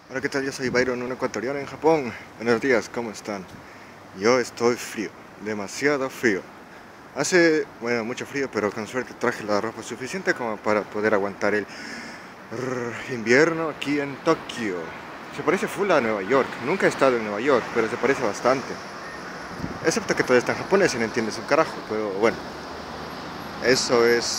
Hola, ¿qué tal? Yo soy Byron, un ecuatoriano en Japón. Buenos días, ¿cómo están? Yo estoy frío, demasiado frío. Hace, bueno, mucho frío, pero con suerte traje la ropa suficiente como para poder aguantar el invierno aquí en Tokio. Se parece full a Nueva York. Nunca he estado en Nueva York, pero se parece bastante. Excepto que todo está en japonés y no entiendes un carajo, pero bueno, eso es...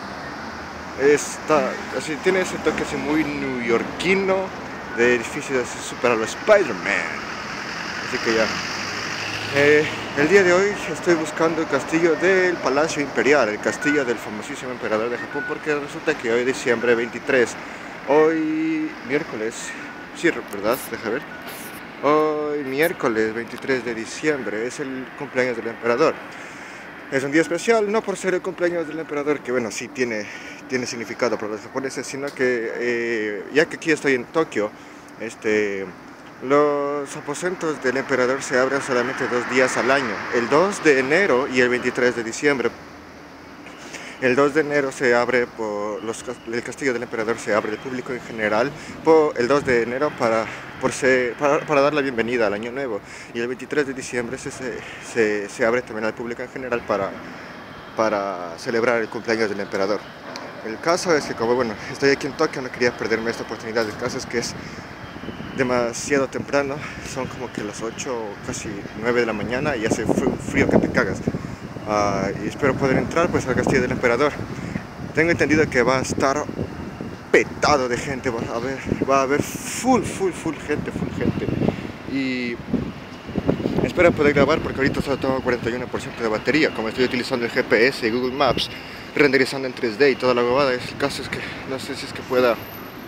Está, así, tiene ese toque así muy neoyorquino de edificios así super a lo Spider-Man. Así que ya. El día de hoy estoy buscando el castillo del Palacio Imperial, el castillo del famosísimo emperador de Japón, porque resulta que hoy diciembre 23, hoy miércoles, sí, ¿verdad? Deja ver. Hoy miércoles 23 de diciembre es el cumpleaños del emperador. Es un día especial, no por ser el cumpleaños del emperador, que bueno, sí tiene significado para los japoneses, sino que ya que aquí estoy en Tokio, este, los aposentos del emperador se abren solamente 2 días al año, el 2 de enero y el 23 de diciembre. El 2 de enero se abre el castillo del emperador se abre al público en general el 2 de enero para dar la bienvenida al año nuevo, y el 23 de diciembre se abre también al público en general para celebrar el cumpleaños del emperador. El caso es que como bueno, estoy aquí en Tokio, no quería perderme esta oportunidad. El caso es que es demasiado temprano, son como que las 8 o casi 9 de la mañana y hace un frío que te cagas. Y espero poder entrar pues al castillo del emperador. Tengo entendido que va a estar petado de gente, va a haber full gente, y espero poder grabar porque ahorita solo tengo 41% de batería. Como estoy utilizando el GPS y Google Maps, renderizando en 3D y toda la huevada, el caso es que no sé si es que pueda,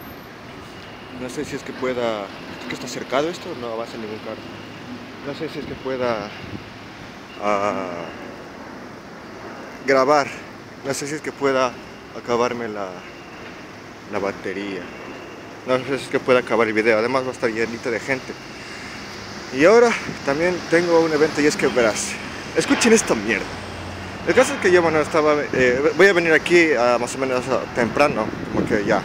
¿es que está cercado esto? No avanza ningún carro. No sé si es que pueda ah, grabar, no sé si es que pueda acabarme la batería, no sé si es que pueda acabar el video. Además va a estar llenito de gente. Y ahora también tengo un evento, y es que verás, escuchen esta mierda. El caso es que yo, bueno, voy a venir aquí más o menos temprano, como que ya,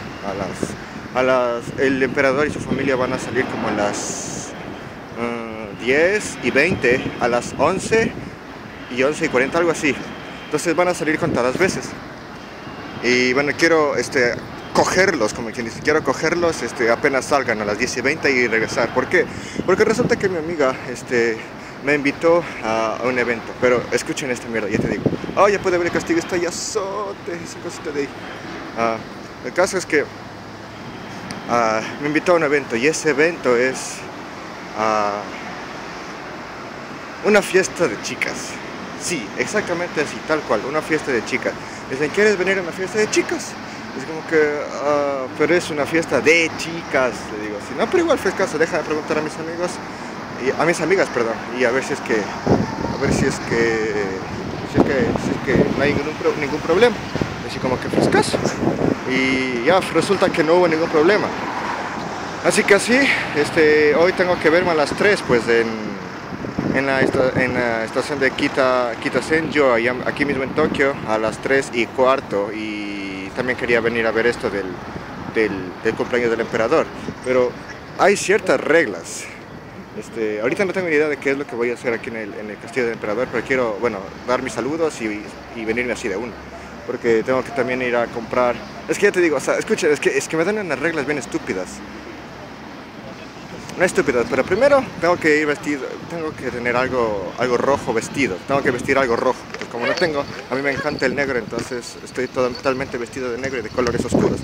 el emperador y su familia van a salir como a las 10 y 20, a las 11 y 11 y 40, algo así. Entonces van a salir contadas veces. Y bueno, quiero cogerlos, como quien dice, quiero cogerlos apenas salgan a las 10 y 20 y regresar. ¿Por qué? Porque resulta que mi amiga me invitó a un evento. Pero escuchen esta mierda, ya te digo. Oh, ya puede ver el castillo, está ya azote, esa cosita de ahí. Ah, el caso es que me invitó a un evento, y ese evento es ah, una fiesta de chicas. Sí, exactamente así, tal cual, una fiesta de chicas. Dicen, ¿quieres venir a una fiesta de chicas? Es como que, pero es una fiesta de chicas, le digo así. No, pero igual frescaso, déjame preguntar a mis amigos, a mis amigas, perdón, y a ver si es que, no hay ningún problema. Así como que frescaso. Y ya resulta que no hubo ningún problema. Así que así, hoy tengo que verme a las 3, pues en la estación de Kitasenjo, aquí mismo en Tokio, a las 3:15, y también quería venir a ver esto del cumpleaños del emperador, pero hay ciertas reglas. Ahorita no tengo ni idea de qué es lo que voy a hacer aquí en el castillo del emperador, pero quiero, bueno, dar mis saludos y venirme así de uno, porque tengo que también ir a comprar. Es que ya te digo, o sea, escucha, es que me dan unas reglas bien estúpidas. No estúpidas, pero primero tengo que ir vestido, tengo que tener algo rojo vestido, tengo que vestir algo rojo, pues como no tengo, a mí me encanta el negro, entonces estoy totalmente vestido de negro y de colores oscuros.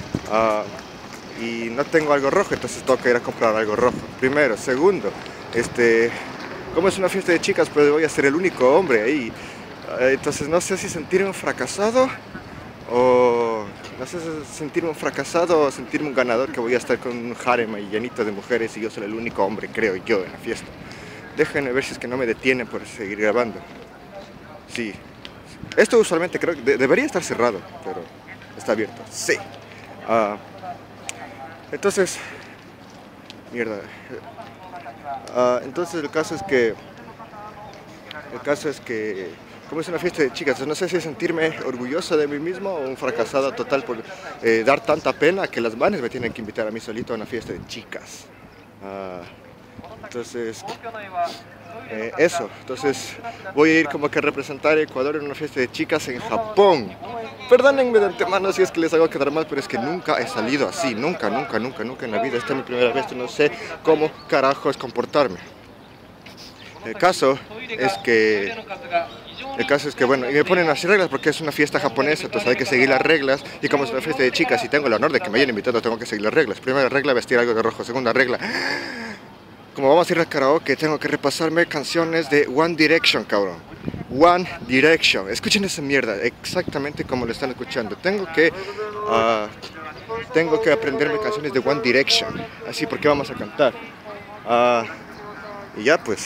Y no tengo algo rojo, entonces tengo que ir a comprar algo rojo. Primero. Segundo, como es una fiesta de chicas, pues voy a ser el único hombre ahí. Entonces no sé si sentirme un fracasado o sentirme un ganador, que voy a estar con un harem ahí llenito de mujeres y yo soy el único hombre, creo yo, en la fiesta. Déjenme ver si es que no me detienen por seguir grabando. Sí. Esto usualmente creo que debería estar cerrado, pero está abierto. Sí. Ah, entonces, mierda. Entonces el caso es que como es una fiesta de chicas, no sé si sentirme orgulloso de mí mismo o un fracasado total por dar tanta pena que las manes me tienen que invitar a mí solito a una fiesta de chicas. Entonces, eso, entonces voy a ir como que a representar a Ecuador en una fiesta de chicas en Japón. Perdónenme de antemano si es que les hago quedar mal, pero es que nunca he salido así, nunca en la vida. Esta es mi primera vez y no sé cómo carajos comportarme. El caso es que bueno, y me ponen las reglas porque es una fiesta japonesa, entonces hay que seguir las reglas, y como es una fiesta de chicas y tengo el honor de que me hayan invitado, tengo que seguir las reglas. Primera regla, vestir algo de rojo. Segunda regla, como vamos a ir al karaoke, tengo que repasarme canciones de One Direction, cabrón. One Direction, escuchen esa mierda, exactamente como lo están escuchando. Tengo que aprenderme canciones de One Direction, así porque vamos a cantar. Y ya pues,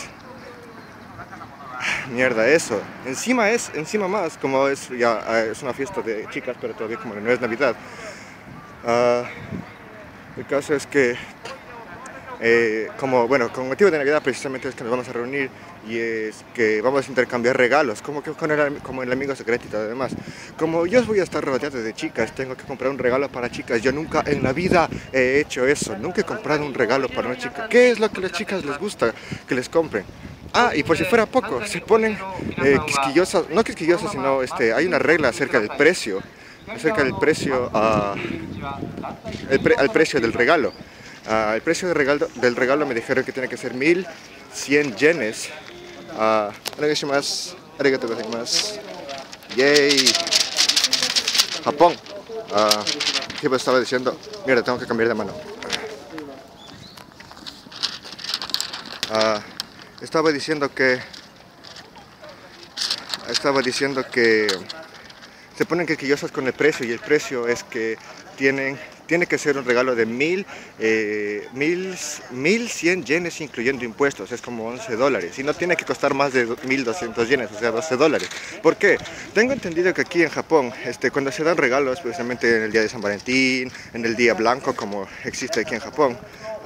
mierda eso. Encima más, como es una fiesta de chicas, pero todavía como no es Navidad. El caso es que con motivo de Navidad precisamente es que nos vamos a reunir y es que vamos a intercambiar regalos, como el amigo secretito. Además, como yo voy a estar rodeado de chicas, tengo que comprar un regalo para chicas. Yo nunca en la vida he hecho eso, nunca he comprado un regalo para una chica. ¿Qué es lo que a las chicas les gusta que les compren? Y por si fuera poco, se ponen quisquillosas, no quisquillosas, sino hay una regla acerca del precio, al precio del regalo. El precio del regalo me dijeron que tiene que ser 1100 yenes. Arigatou gozaimasu. Yay. Japón. ¿Qué me estaba diciendo? Mira, tengo que cambiar de mano. Estaba diciendo que se ponen quisquillosas con el precio, y el precio es que tiene que ser un regalo de 1100 yenes incluyendo impuestos, es como $11, y no tiene que costar más de 1200 yenes, o sea, $12. ¿Por qué? Tengo entendido que aquí en Japón, cuando se dan regalos, especialmente en el día de San Valentín, en el día blanco como existe aquí en Japón,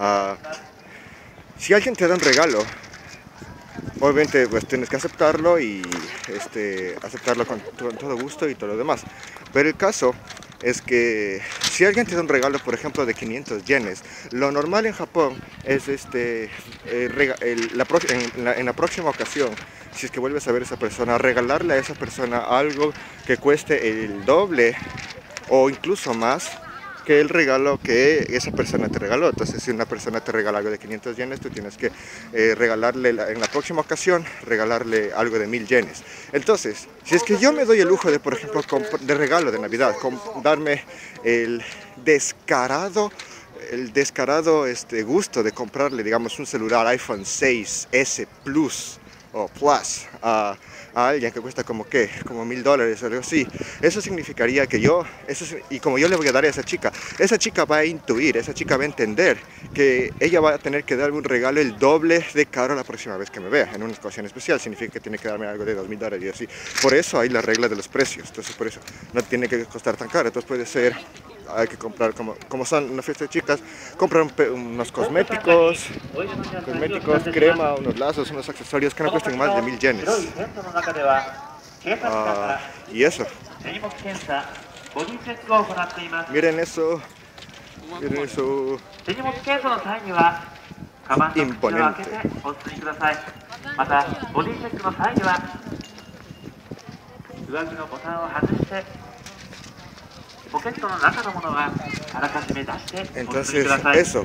si alguien te da un regalo, obviamente pues tienes que aceptarlo y aceptarlo con todo gusto y todo lo demás. Pero el caso es que si alguien te da un regalo, por ejemplo, de 500 yenes, lo normal en Japón es en la próxima ocasión, si es que vuelves a ver a esa persona, regalarle a esa persona algo que cueste el doble o incluso más que el regalo que esa persona te regaló. Entonces, si una persona te regala algo de 500 yenes, tú tienes que regalarle en la próxima ocasión, regalarle algo de 1000 yenes. Entonces, si es que yo me doy el lujo de, por ejemplo, de regalo de Navidad, darme el descarado gusto de comprarle, digamos, un celular iPhone 6S Plus o Plus a alguien que cuesta como $1000 o algo así, eso significaría que y como yo le voy a dar a esa chica va a intuir, esa chica va a entender que ella va a tener que darme un regalo el doble de caro la próxima vez que me vea, en una ocasión especial. Significa que tiene que darme algo de $2000 y así. Por eso hay la regla de los precios, entonces por eso no tiene que costar tan caro. Entonces puede ser, hay que comprar, como son una fiesta de chicas, comprar unos cosméticos, crema, unos lazos, unos accesorios que no cuesten más de 1000 yenes. Y eso. Miren eso. Imponente. Entonces, eso.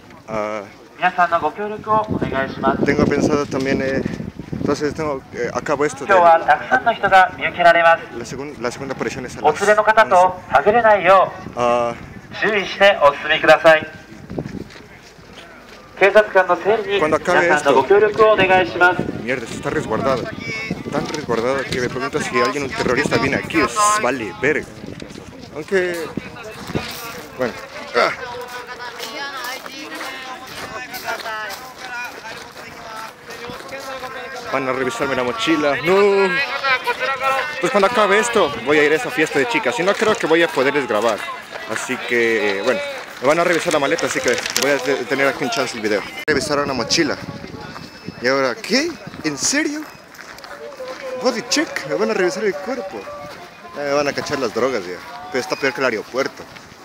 Tengo pensado también, entonces acabo esto de la segunda aparición es a las 11. Cuando acabe esto, mierda, esto está resguardado, tan resguardado que me pregunto si un terrorista viene aquí, vale, verga. Aunque, bueno, van a revisarme la mochila. No. Pues cuando acabe esto voy a ir a esa fiesta de chicas y no creo que voy a poderles grabar. Así que, bueno, me van a revisar la maleta, así que voy a tener aquí un chance el video. Revisaron la mochila. Y ahora, ¿qué? ¿En serio? body check, me van a revisar el cuerpo. Ya me van a cachar las drogas ya. Pero está peor que el aeropuerto.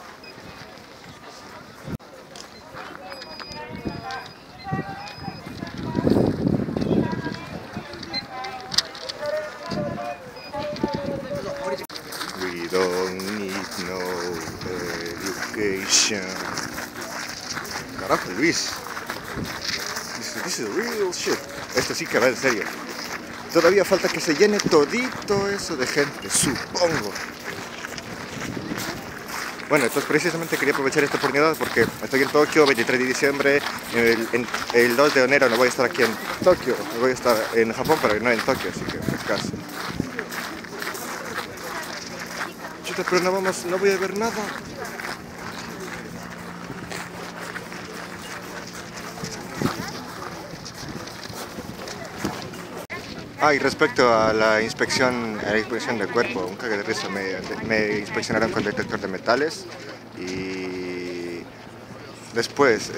We don't need no education. Carajo, Luis. This is real shit. Esto sí que va en serio. Todavía falta que se llene todito eso de gente, supongo. Bueno, entonces precisamente quería aprovechar esta oportunidad porque estoy en Tokio, 23 de diciembre, el 2 de enero no voy a estar aquí en Tokio, voy a estar en Japón, pero no en Tokio, así que casi. Chuta, pero no voy a ver nada. Ah, y respecto a la inspección de cuerpo, un cague de risa, me inspeccionaron con detector de metales y después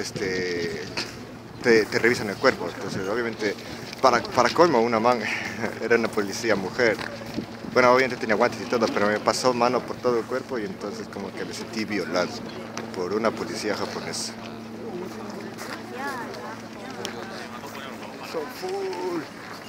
te revisan el cuerpo. Entonces, obviamente, para colmo, una man era una policía mujer. Bueno, obviamente tenía guantes y todo, pero me pasó mano por todo el cuerpo y entonces como que me sentí violado por una policía japonesa. So full.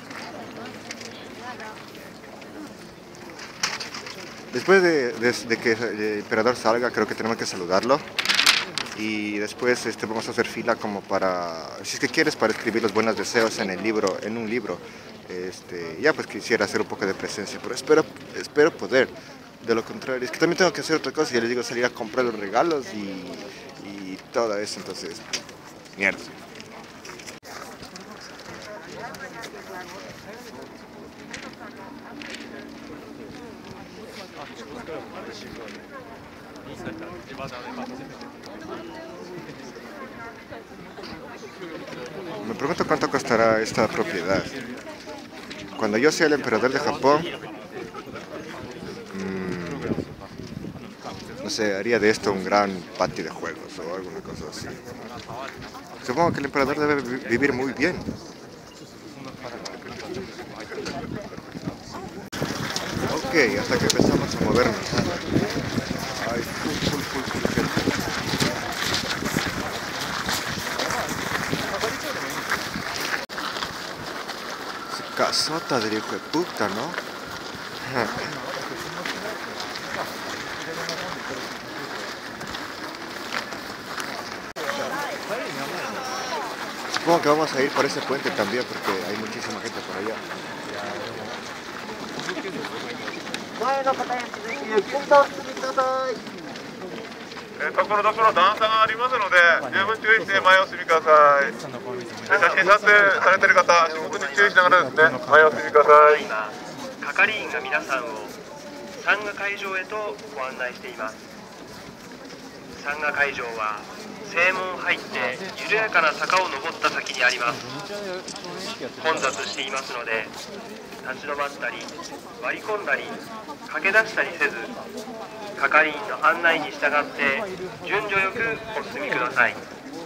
Después de que el emperador salga, creo que tenemos que saludarlo. Y después vamos a hacer fila como para, si es que quieres, para escribir los buenos deseos en un libro. Ya pues quisiera hacer un poco de presencia, pero espero poder. De lo contrario, es que también tengo que hacer otra cosa. Ya les digo, salir a comprar los regalos y todo eso, entonces, mierda. Me pregunto cuánto costará esta propiedad. Cuando yo sea el emperador de Japón, no sé, haría de esto un gran patio de juegos o alguna cosa así. Supongo que el emperador debe vivir muy bien. Ok, hasta que empezamos a movernos. Ay, full gente. Casota del hijo de puta, ¿no? Supongo que vamos a ir por ese puente también porque hay muchísima gente por allá. 前の方へ続いてゆっくりとお進みください。ところどころ段差がありますので、十分注意して前を進みください。写真撮影されている方、十分に注意しながらですね、前を進みください。 今、係員が皆さんを参賀会場へとご案内しています。参賀会場は正門入って緩やかな坂を登った先にあります。混雑していますので、立ち止まったり割り込んだり駆け出したりせず、係員の案内に従って順序よくお進みください。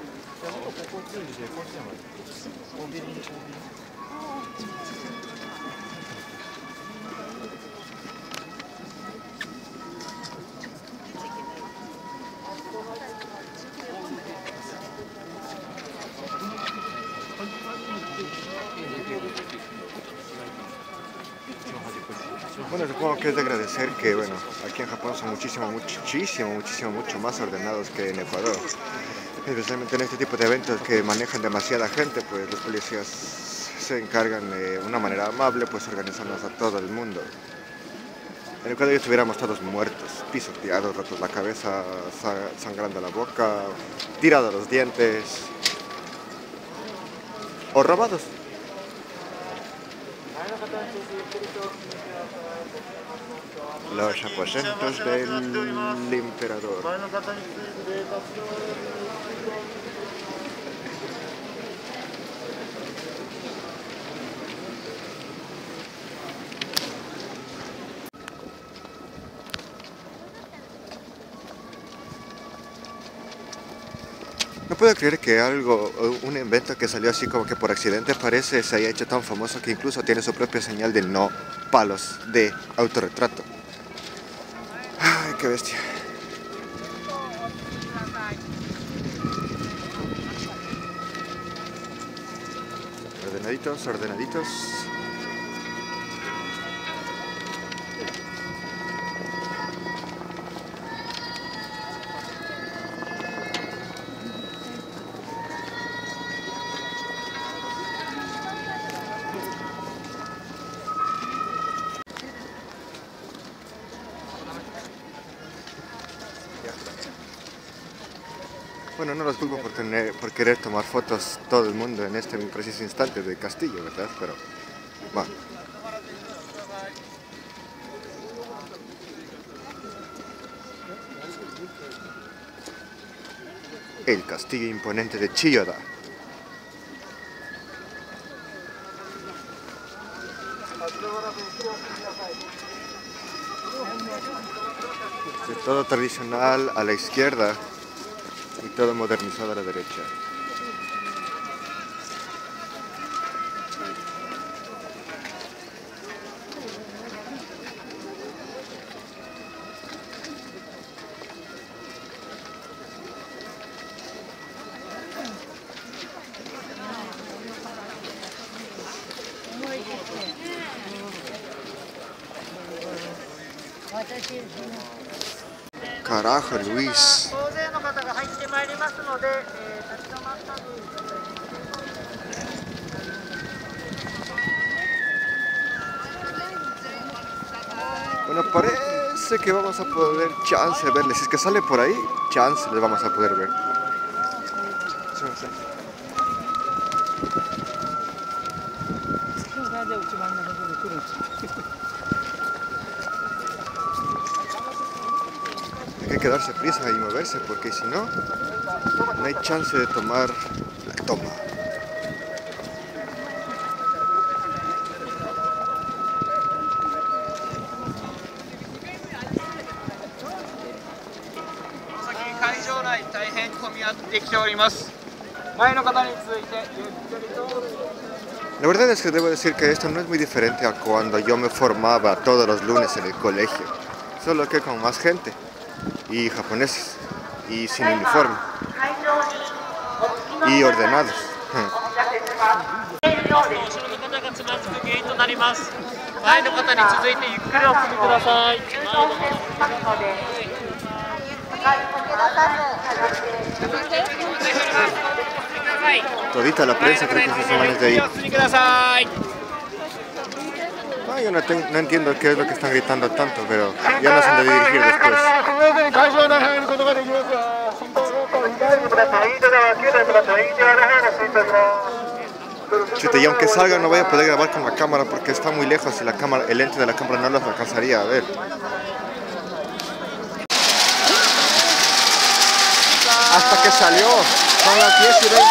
Bueno, supongo que es de agradecer que, bueno, aquí en Japón son mucho más ordenados que en Ecuador. Especialmente en este tipo de eventos que manejan demasiada gente, pues los policías se encargan de una manera amable, pues organizarnos a todo el mundo. En Ecuador estuviéramos todos muertos, pisoteados, rotos la cabeza, sangrando la boca, tirados los dientes o robados. Los aposentos del emperador. No puedo creer que un invento que salió así como que por accidente parece, se haya hecho tan famoso que incluso tiene su propia señal de no palos de autorretrato. Ay, qué bestia. Ordenaditos, ordenaditos. Bueno, no los culpo por querer tomar fotos todo el mundo en este preciso instante del castillo, ¿verdad? Pero, bueno. El castillo imponente de Chiyoda. De todo tradicional a la izquierda y todo modernizado a la derecha. Carajo, Luis. Bueno, parece que vamos a poder chance verle. Si es que sale por ahí, chance le vamos a poder ver. Hay que darse prisa y moverse porque si no, no hay chance de tomar la toma. La verdad es que debo decir que esto no es muy diferente a cuando yo me formaba todos los lunes en el colegio, solo que con más gente y japoneses y sin uniforme y ordenados. Todita la prensa creo que se suman desde ahí. Yo no entiendo qué es lo que están gritando tanto, pero ya no sé dónde dirigir después. Chute, y aunque salga no voy a poder grabar con la cámara porque está muy lejos y el lente de la cámara no los alcanzaría a ver. Hasta que salió, son las 10:20.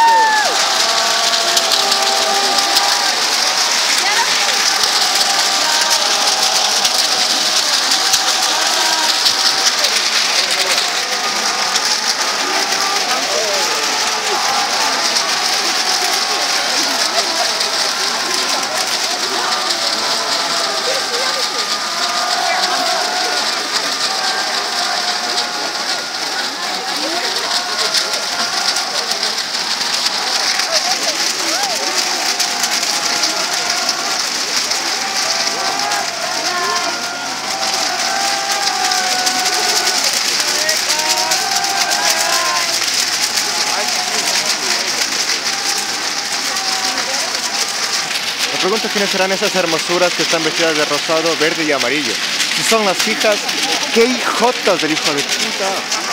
Me pregunto quiénes serán esas hermosuras que están vestidas de rosado, verde y amarillo. Si son las hijas, ¡qué hijotas del hijo de puta!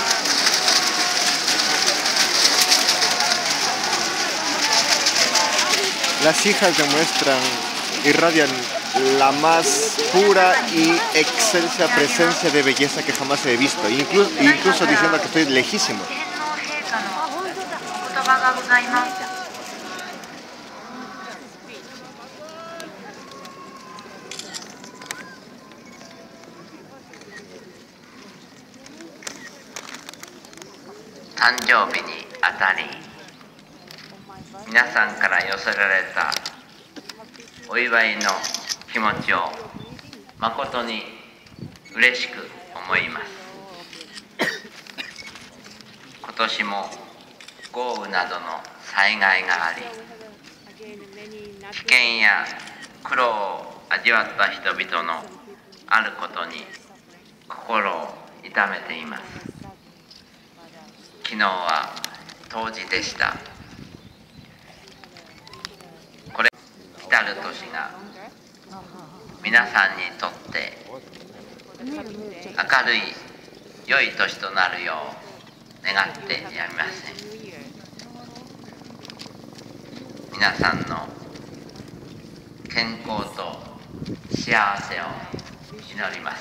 Las hijas irradian la más pura y excelsa presencia de belleza que jamás he visto, incluso diciendo que estoy lejísimo. 皆さんから寄せられたお祝いの気持ちを誠に嬉しく思います。今年も豪雨などの災害があり、危険や苦労を味わった人々のあることに心を痛めています。昨日は冬至でした。これ来る年が皆さんにとって明るい良い年となるよう願ってやみません。皆さんの健康と幸せを祈ります。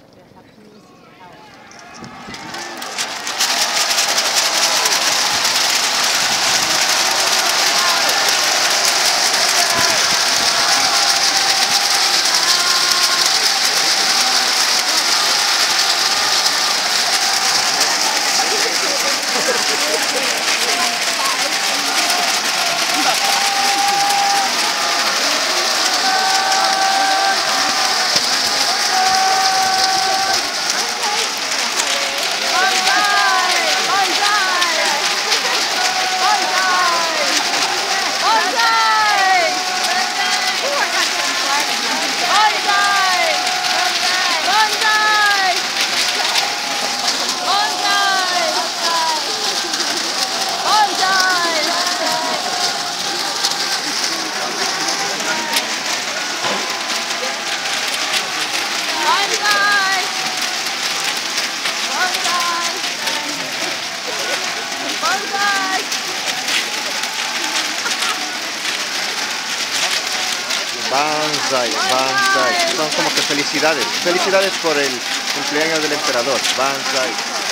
Banzai, Banzai. Son como que felicidades. Felicidades por el cumpleaños del emperador. Banzai.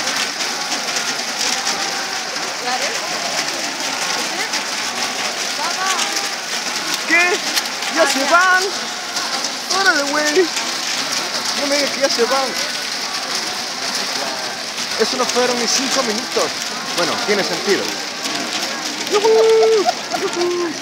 ¿Qué? ¡Ya se van! ¡Órale, güey! No me digas que ya se van. Eso no fueron ni 5 minutos. Bueno, tiene sentido. ¡Yuhu! ¡Yuhu!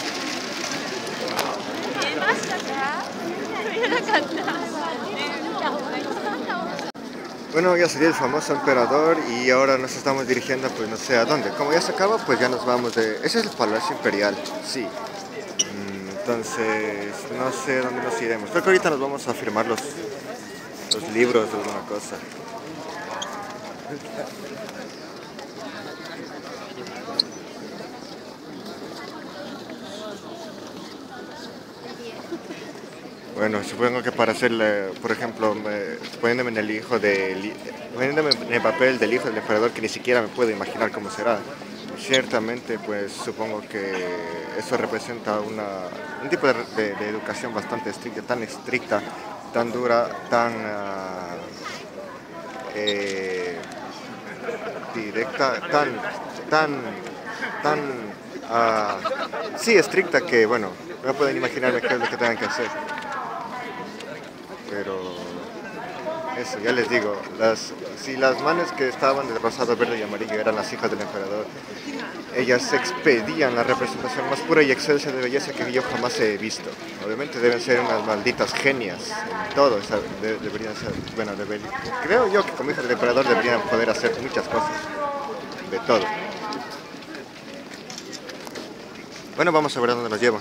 Bueno, ya sería el famoso emperador y ahora nos estamos dirigiendo pues no sé a dónde. Como ya se acaba, pues ya nos vamos de... Ese es el Palacio Imperial, sí. Entonces, no sé dónde nos iremos. Creo que ahorita nos vamos a firmar los libros o alguna cosa. Bueno, supongo que para hacerle, por ejemplo, poniéndome en poniéndome en el papel del hijo del emperador, que ni siquiera me puedo imaginar cómo será. Ciertamente, pues supongo que eso representa un tipo de educación bastante estricta, tan dura, tan directa, sí, estricta, que bueno, no pueden imaginarme qué es lo que tengan que hacer. Pero eso, ya les digo, si las manes que estaban de rosado, verde y amarillo eran las hijas del emperador, ellas expedían la representación más pura y excelsa de belleza que yo jamás he visto. Obviamente deben ser unas malditas genias en todo, deberían ser, bueno, creo yo que como hijas del emperador deberían poder hacer muchas cosas, de todo. Bueno, vamos a ver a dónde nos lleva.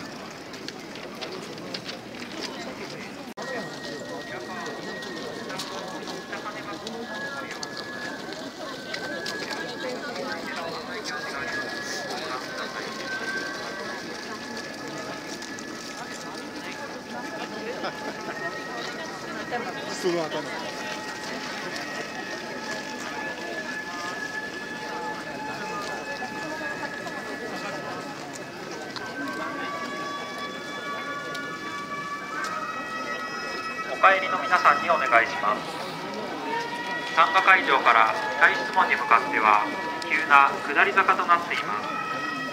Suruatan. お帰りの皆さんにお願いします。参加会場から退出門に向かっては急な下り坂となっています。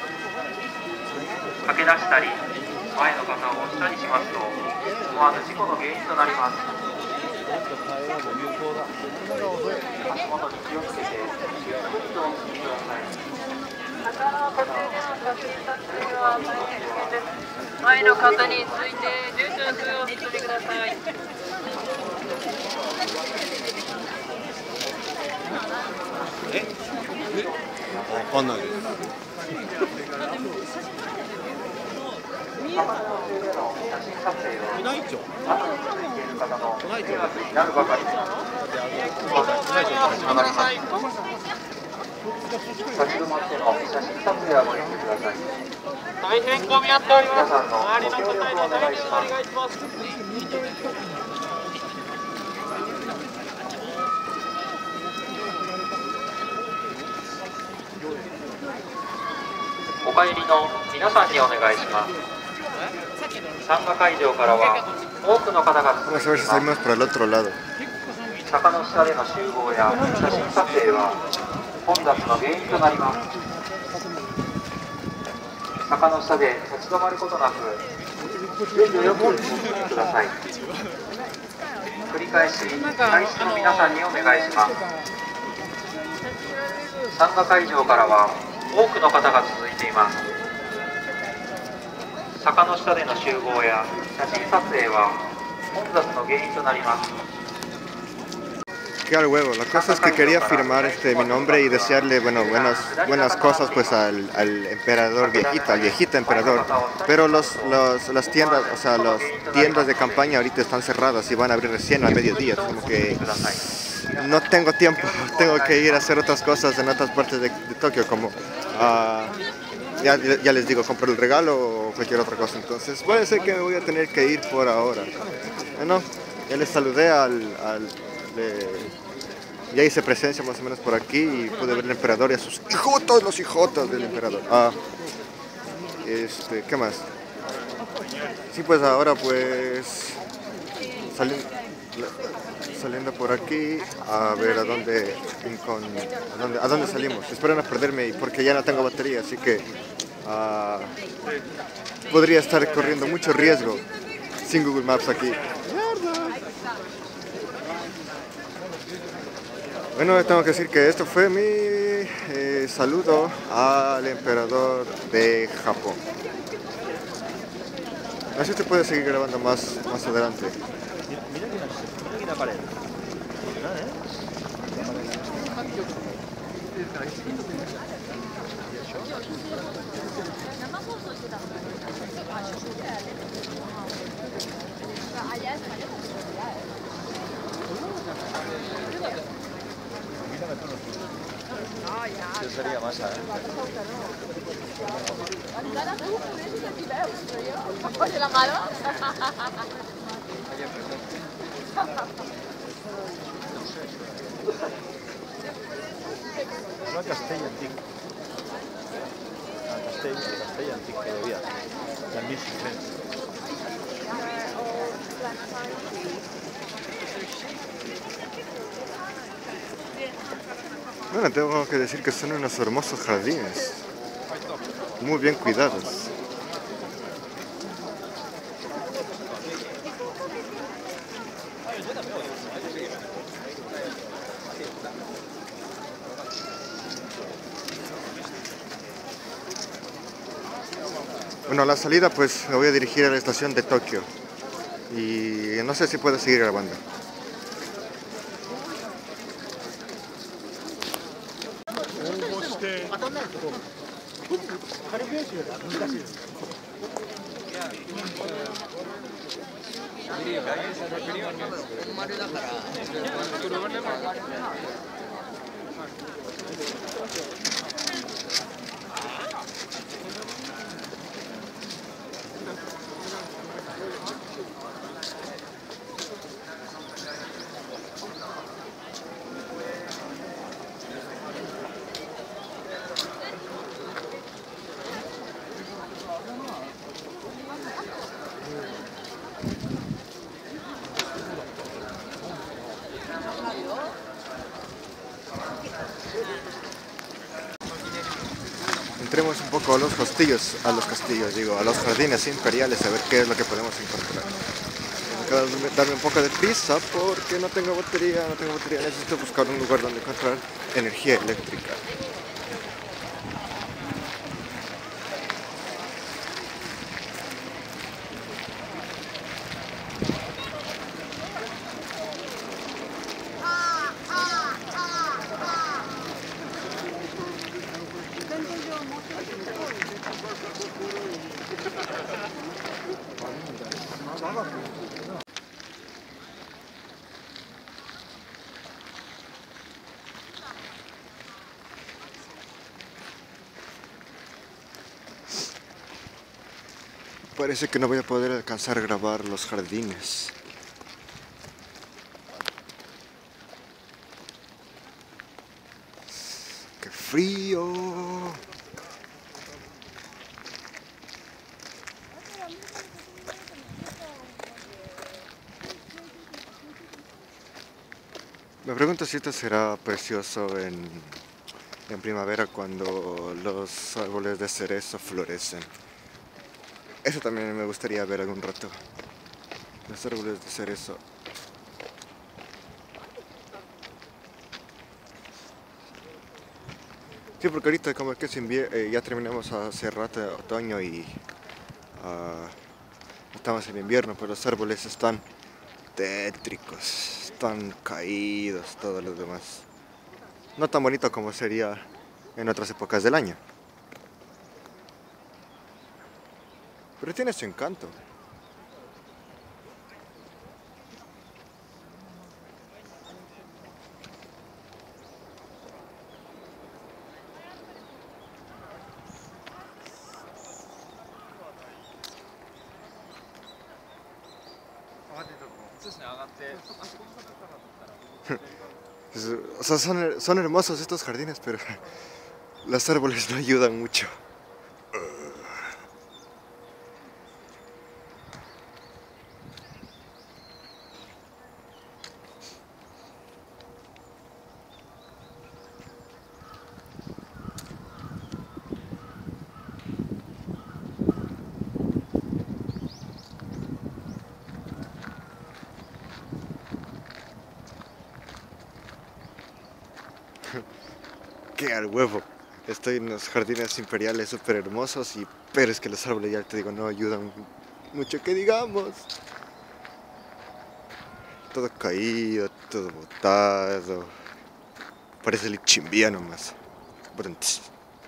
駆け出したり前の方を押したりしますと思わぬ事故の原因となります。足元に気をつけてゆっくりとお進みください。 前の方について重点数をお進みください。 わかんないです。宮内庁。宮内庁なるばかり。 立ち止まっての写真撮影はご遠慮ください。 大変混み合っております。 皆さんの周りの方にご協力をお願いします。 お願いします。 お帰りの皆さんにお願いします。参賀会場からは多くの方が続いています。坂の下での集合や写真撮影は混雑の原因となります。坂の下で立ち止まることなく順序よくお進みください。繰り返し開始の皆さんにお願いします。参賀会場からは多くの方が続いています。坂の下での集合や写真撮影は混雑の原因となります。 Claro, huevo. La cosa es que quería firmar mi nombre y desearle buenas cosas pues al emperador viejito, al viejito emperador. Pero las tiendas, o sea, las tiendas de campaña ahorita están cerradas y van a abrir recién al mediodía. Como que no tengo tiempo, tengo que ir a hacer otras cosas en otras partes de Tokio, como ya les digo, comprar el regalo o cualquier otra cosa. Entonces puede ser que me voy a tener que ir por ahora. Bueno, ya les saludé ya hice presencia más o menos por aquí y pude ver al emperador y a sus hijotos, los hijotos del emperador. ¿Qué más? Sí, pues ahora pues saliendo por aquí a ver a dónde salimos. Espero no perderme porque ya no tengo batería, así que podría estar corriendo mucho riesgo sin Google Maps aquí. Bueno, tengo que decir que esto fue mi saludo al emperador de Japón. Así se puede seguir grabando más adelante. Yo sería más Oye, la mano. a Castell antic. A Castell antic que hi havia, del 1500. Bueno, tengo que decir que son unos hermosos jardines, muy bien cuidados. Bueno, a la salida pues me voy a dirigir a la estación de Tokio y no sé si puedo seguir grabando. Entremos un poco a los castillos, a los jardines imperiales, a ver qué es lo que podemos encontrar. Tengo que darme un poco de prisa porque no tengo batería, necesito buscar un lugar donde encontrar energía eléctrica. Parece que no voy a poder alcanzar a grabar los jardines. ¡Qué frío! Me pregunto si esto será precioso en primavera cuando los árboles de cerezo florecen. Eso también me gustaría ver algún rato. Los árboles de cerezo. Sí, porque ahorita como que es ya terminamos hace rato de otoño y estamos en invierno, pero los árboles están tétricos, están caídos, todo lo demás. No tan bonito como sería en otras épocas del año. Pero tiene su encanto. O sea, son hermosos estos jardines, pero los árboles no ayudan mucho. ¡Qué al huevo! Estoy en los jardines imperiales súper hermosos, pero es que los árboles, ya te digo, no ayudan mucho que digamos. Todo caído, todo botado. Parece el chimbía nomás. Brunch.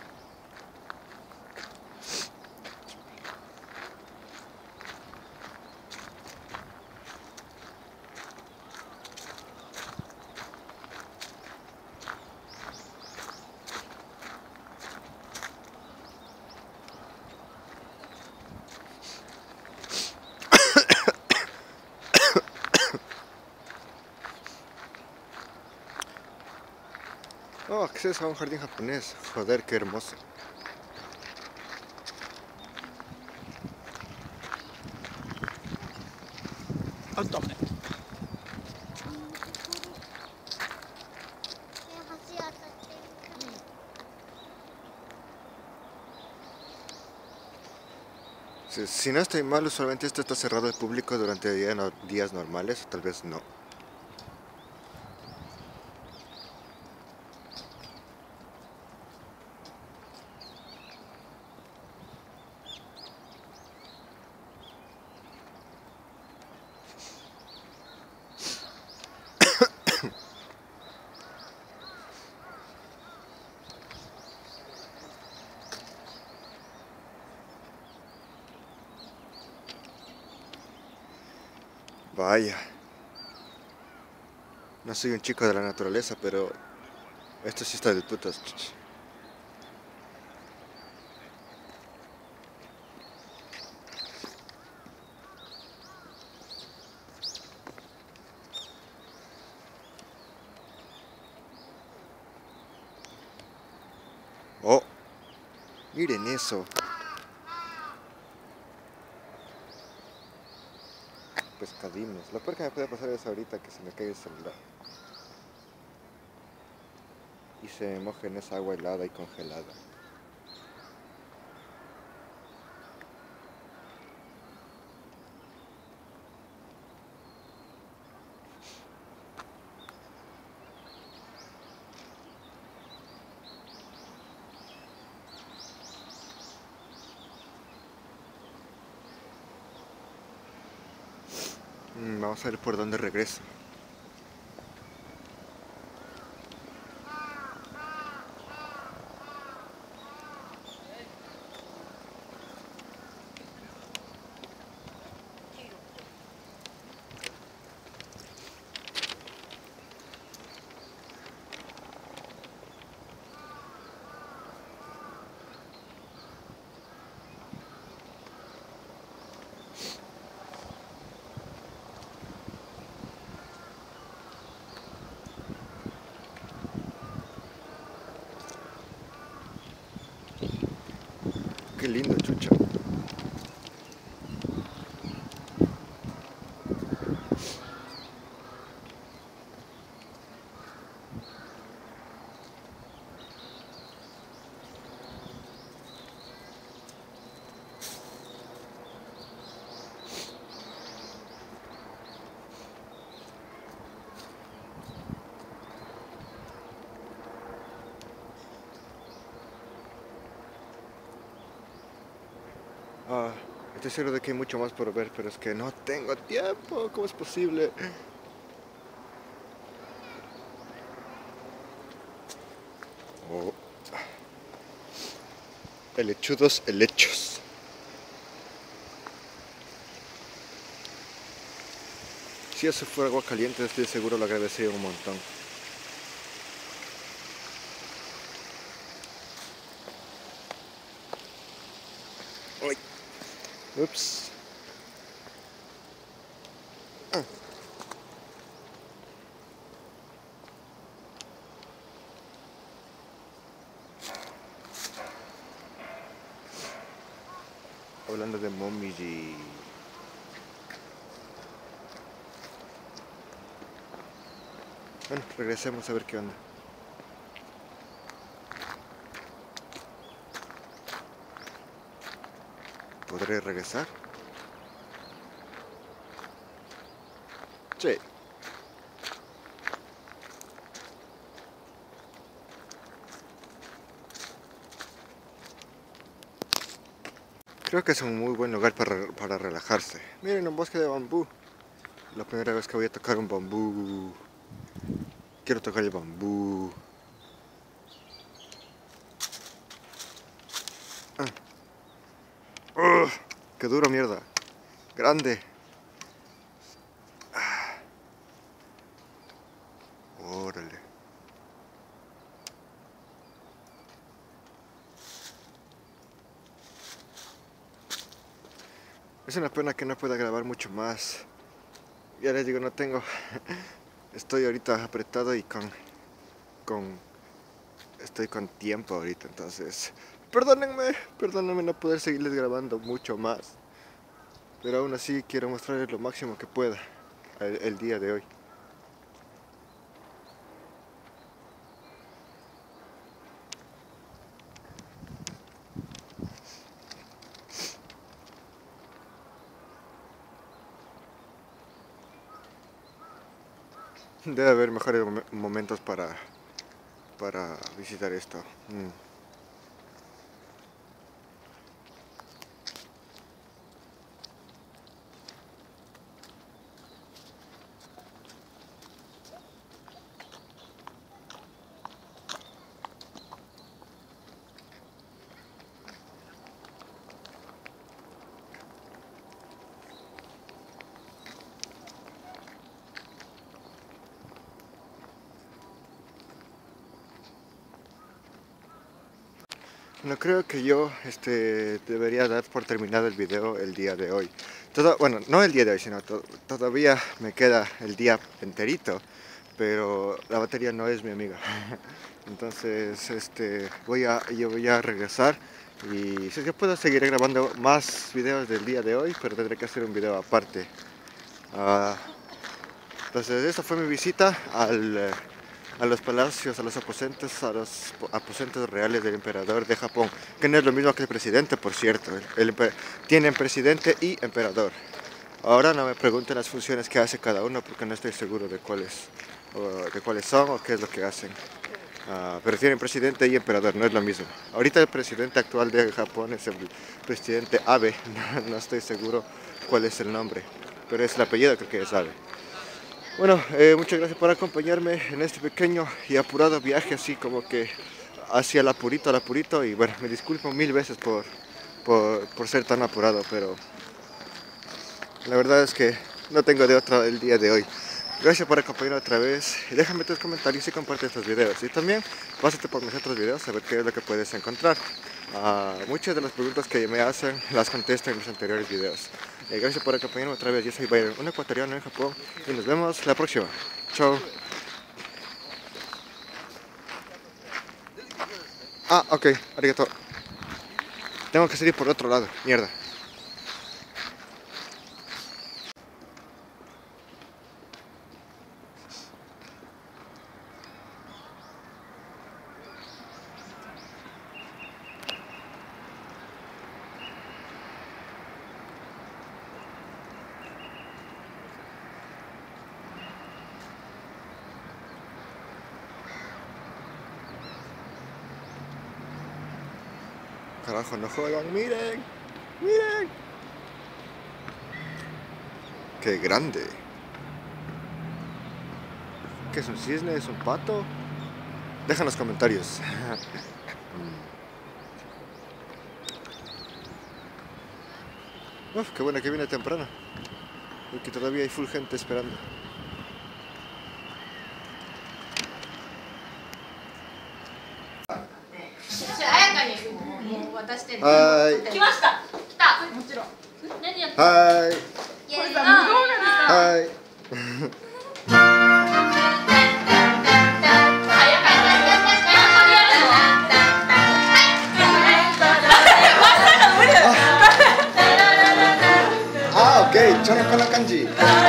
Oh, ¿qué es eso? Un jardín japonés. Joder, qué hermoso. Si no estoy mal, usualmente esto está cerrado al público durante días normales, o tal vez no. Vaya. No soy un chico de la naturaleza, pero esto sí está del putas. Oh, miren eso. Pescadines. Lo peor que me puede pasar es ahorita que se me caiga el celular y se moje en esa agua helada y congelada. Vamos a ver por dónde regreso. qué lindo, chucha. Estoy seguro de que hay mucho más por ver, pero es que no tengo tiempo. ¿Cómo es posible? Oh. Helechudos, helechos. Si eso fuera agua caliente, estoy seguro lo agradecería un montón. Ay. Ups. Hablando de Momiji. Bueno, regresemos a ver qué onda. ¿Podré regresar? Sí. Creo que es un muy buen lugar para relajarse. Miren, un bosque de bambú. La primera vez que voy a tocar un bambú. Quiero tocar el bambú. ¡Qué duro, mierda! ¡Grande! Órale. Es una pena que no pueda grabar mucho más. Ya les digo, no tengo... Estoy ahorita apretado y estoy con tiempo ahorita, entonces... Perdónenme no poder seguirles grabando mucho más. Pero aún así quiero mostrarles lo máximo que pueda el día de hoy. Debe haber mejores momentos para visitar esto. No creo que yo debería dar por terminado el video el día de hoy. Bueno, no el día de hoy, sino todavía me queda el día enterito, pero la batería no es mi amiga. Entonces yo voy a regresar y si es que puedo seguir grabando más videos del día de hoy, pero tendré que hacer un video aparte. Entonces esta fue mi visita a los palacios, a los aposentos reales del emperador de Japón, que no es lo mismo que el presidente, por cierto. Tienen presidente y emperador. Ahora no me pregunten las funciones que hace cada uno, porque no estoy seguro de cuáles son o qué es lo que hacen. Pero tienen presidente y emperador, no es lo mismo. Ahorita el presidente actual de Japón es el presidente Abe, no estoy seguro cuál es el nombre, pero es el apellido, creo que es Abe. Bueno, muchas gracias por acompañarme en este pequeño y apurado viaje, así como que hacia el apurito, y bueno, me disculpo 1000 veces por ser tan apurado, pero la verdad es que no tengo de otra el día de hoy. Gracias por acompañarme otra vez, y déjame tus comentarios y comparte estos videos, y también pásate por mis otros videos a ver qué es lo que puedes encontrar. Muchas de las preguntas que me hacen las contesto en mis anteriores videos. Gracias por acompañarme otra vez. Yo soy Byron, un ecuatoriano en Japón, y nos vemos la próxima. Chao. Ok, arigato. Tengo que salir por otro lado, mierda. Carajo, no juegan, miren, miren. Qué grande. ¿Qué es un cisne? ¿Es un pato? Deja en los comentarios. Uf, qué buena que viene temprano. Porque todavía hay full gente esperando. Hi. 来ました。来た。もちろん。何やって。 Hi. これさ、無料なんですか。 Hi. Ah, ok, chana con la kanji.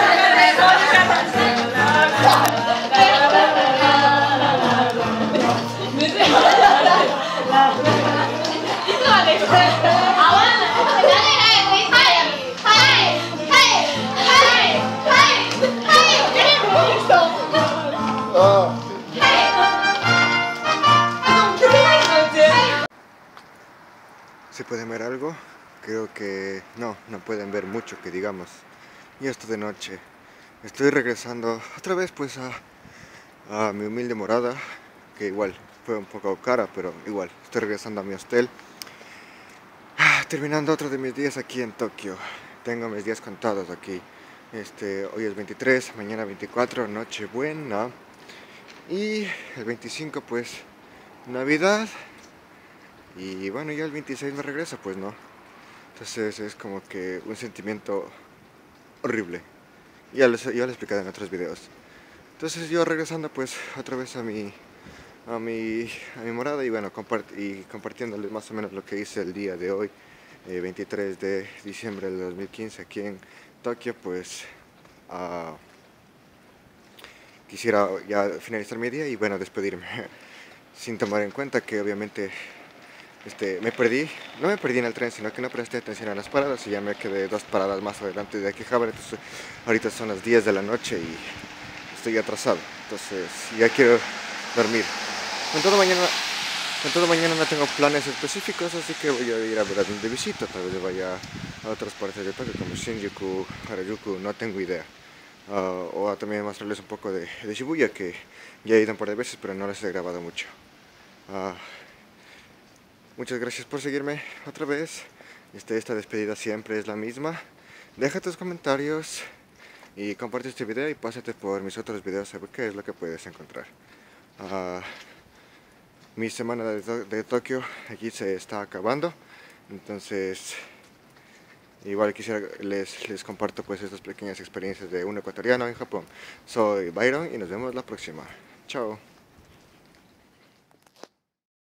¿Se puede ver algo? Creo que no pueden ver mucho que digamos. Y esto de noche. Estoy regresando otra vez pues a mi humilde morada, que igual fue un poco cara, pero igual estoy regresando a mi hostel. Terminando otro de mis días aquí en Tokio. Tengo mis días contados aquí. Hoy es 23, mañana 24, Nochebuena. Y el 25 pues Navidad. Y bueno, ya el 26 me regreso, pues no. Entonces es como que un sentimiento horrible. Ya lo he explicado en otros videos. Entonces yo regresando pues otra vez a mi morada y bueno, compartiéndoles más o menos lo que hice el día de hoy, 23 de diciembre del 2015 aquí en Tokio, pues quisiera ya finalizar mi día y bueno, despedirme. Sin tomar en cuenta que obviamente no me perdí en el tren, sino que no presté atención a las paradas y ya me quedé 2 paradas más adelante de Akihabara. Entonces ahorita son las 10 de la noche y estoy atrasado, entonces ya quiero dormir. Con todo mañana no tengo planes específicos, así que voy a ir a ver a donde visito. Tal vez vaya a otras partes de Tokio como Shinjuku, Harajuku, no tengo idea. O también mostrarles un poco de Shibuya, que ya he ido un par de veces pero no les he grabado mucho. Muchas gracias por seguirme otra vez. Esta despedida siempre es la misma. Deja tus comentarios y comparte este video y pásate por mis otros videos a ver qué es lo que puedes encontrar. Mi semana de Tokio aquí se está acabando, entonces igual quisiera les comparto pues estas pequeñas experiencias de un ecuatoriano en Japón. Soy Byron y nos vemos la próxima. Chao.